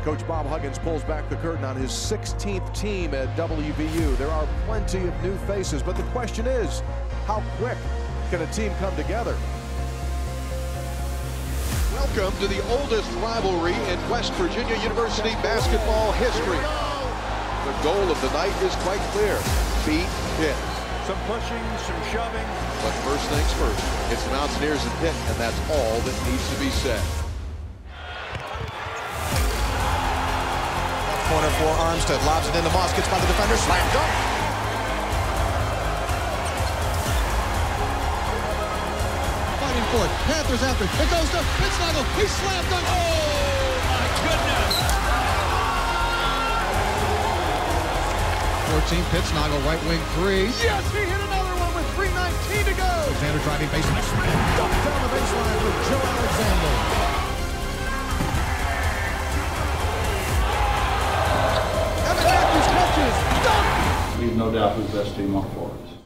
Coach Bob Huggins pulls back the curtain on his 16th team at WVU. There are plenty of new faces, but the question is, how quick can a team come together? Welcome to the oldest rivalry in West Virginia University basketball history. The goal of the night is quite clear: beat Pitt. Some pushing, some shoving. But first things first, it's Mountaineers and Pitt, and that's all that needs to be said. Corner for Armstead, lobs it into Moss, gets by the defender, slam dunk. Fighting for it, Panthers after, it goes to Pittsnagel, he slammed dunk. Oh my goodness! 14, Pittsnagel, right wing three. Yes, he hit another one with 3:19 to go. Alexander driving baseline, slam dunk down the baseline with Joe Alexander. We've no doubt who's the best team on the floor is.